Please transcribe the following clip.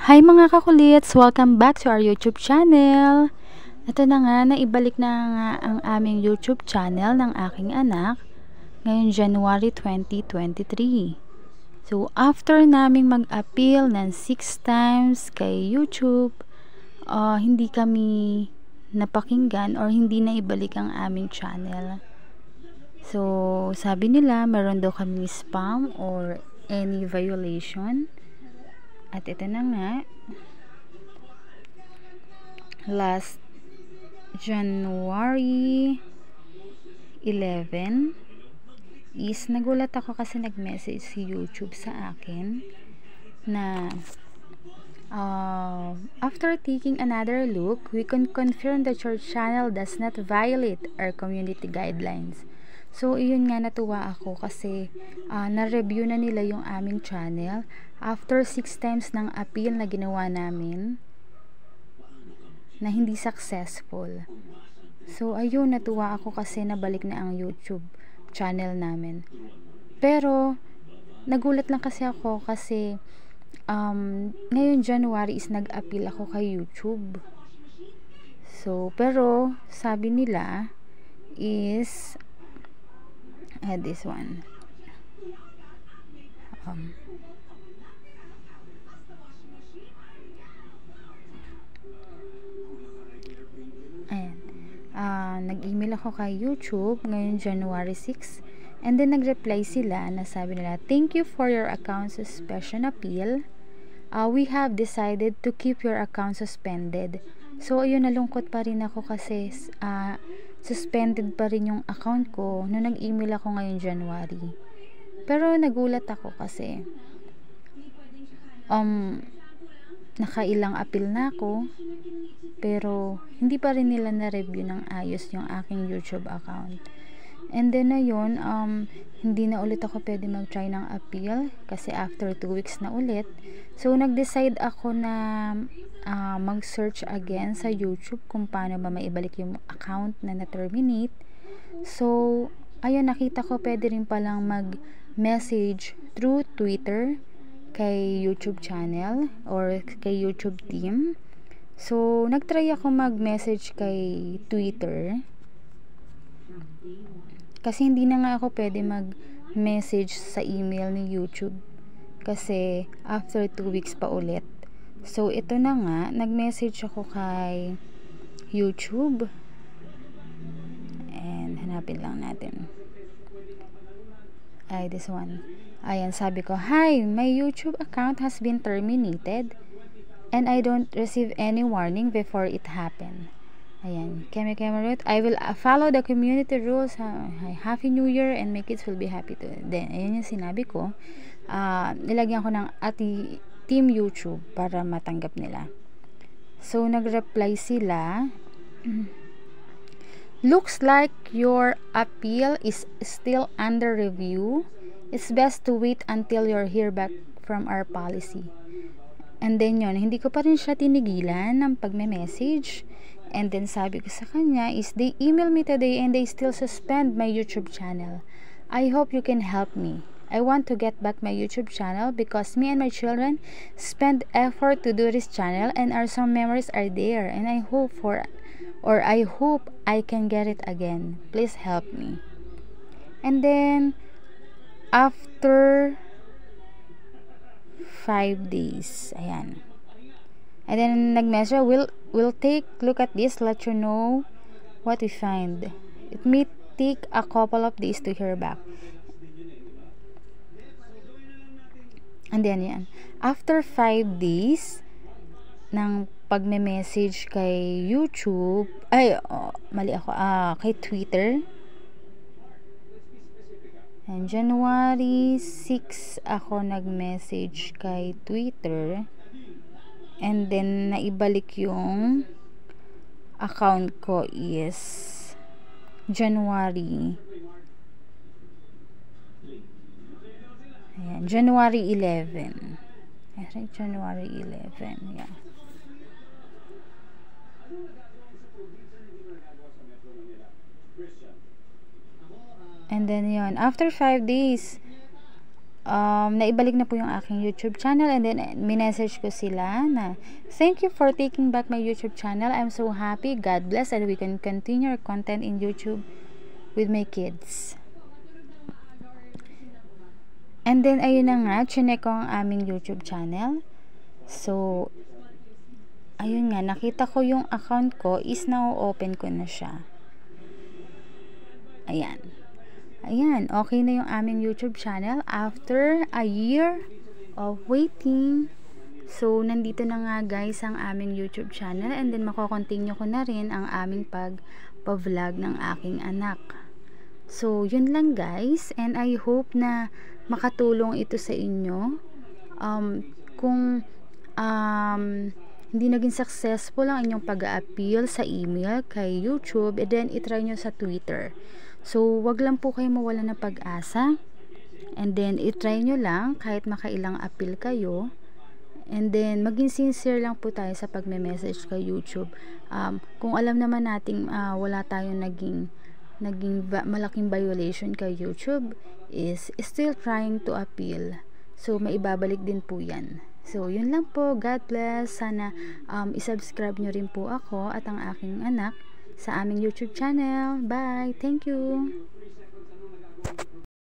Hi mga kakulits! Welcome back to our YouTube channel! Ito na nga, naibalik na nga ang aming YouTube channel ng aking anak ngayong January 2023. So, after naming mag-appeal ng 6 times kay YouTube, hindi kami napakinggan or hindi na ibalik ang aming channel. So, sabi nila meron daw kami spam or any violation. At ito na nga, last January 11 is nagulat ako kasi nag-message si YouTube sa akin na after taking another look, we can confirm that your channel does not violate our community guidelines. So, iyon nga, natuwa ako kasi na-review na nila yung aming channel after 6 times ng appeal na ginawa namin na hindi successful. So, ayun, natuwa ako kasi nabalik na ang YouTube channel namin. Pero, nagulat lang kasi ako kasi ngayon January is nag-appeal ako kay YouTube. So, pero, sabi nila is this one. Nag-email ako kay YouTube ngayon January 6 and then nag-reply sila na sabi nila, thank you for your account suspension appeal. We have decided to keep your account suspended. So ayun, nalungkot pa rin ako kasi suspended pa rin yung account ko nung nag-email ako ngayon January. Pero nagulat ako kasi nakailang appeal na ako pero hindi pa rin nila na-review ng ayos yung aking YouTube account. And then na yun, hindi na ulit ako pwede mag-try ng appeal kasi after 2 weeks na ulit. So nag-decide ako na mag-search again sa YouTube kung paano ba maibalik yung account na na-terminate. So ayun, nakita ko pwede rin palang mag-message through Twitter kay YouTube channel or kay YouTube team. So, nagtry ako mag-message kay Twitter. Kasi hindi na nga ako pwede mag-message sa email ni YouTube. Kasi after 2 weeks pa ulit. So, ito na nga, nag-message ako kay YouTube. And, hanapin lang natin. This one. Ayan, sabi ko, hi, my YouTube account has been terminated. And I don't receive any warning before it happened. Ayan, Keme I will follow the community rules. Happy New Year and my kids will be happy too. Then, ayan yung sinabi ko. Nilagyan ko ng Team YouTube para matanggap nila. So, nag-reply sila. Looks like your appeal is still under review. It's best to wait until you're hear back from our policy. And then yun, hindi ko pa rin siya tinigilan ng pagme-message. And then sabi ko sa kanya is, they email me today and they still suspend my YouTube channel. I hope you can help me. I want to get back my YouTube channel because me and my children spend effort to do this channel and some memories are there. And I hope I can get it again. Please help me. And then, after 5 days. Ayan. And then nag-message, we'll take look at this, let you know what we find. It may take a couple of days to hear back. And then yan. After 5 days ng pagme-message kay YouTube, kay Twitter. And January 6 ako nag-message kay Twitter. And then, naibalik yung account ko is January. Ayan, January 11. January 11, yeah. And then yun, after 5 days, naibalik na po yung aking YouTube channel, and then minessage ko sila na thank you for taking back my YouTube channel. I'm so happy. God bless, and we can continue our content in YouTube with my kids. And then ayun na nga, chinek ko ang aming YouTube channel. So ayun nga, nakita ko yung account ko is now open ko na siya. Ayan. Ayan, okay na yung aming YouTube channel after a year of waiting. So, nandito na nga guys ang aming YouTube channel, and then mako-continue ko na rin ang aming pag-vlog ng aking anak. So, yun lang guys, and I hope na makatulong ito sa inyo. Kung hindi naging successful ang inyong pag-a-appeal sa email kay YouTube, and then itry nyo sa Twitter. So, wag lang po kayo mawala ng pag-asa, and then itry nyo lang kahit makailang appeal kayo, and then maging sincere lang po tayo sa pagme-message kay YouTube. Kung alam naman nating wala tayong naging malaking violation kay YouTube, is still trying to appeal. So, maibabalik din po yan. So, yun lang po. God bless. Sana isubscribe nyo rin po ako at ang aking anak sa aming YouTube channel. Bye! Thank you!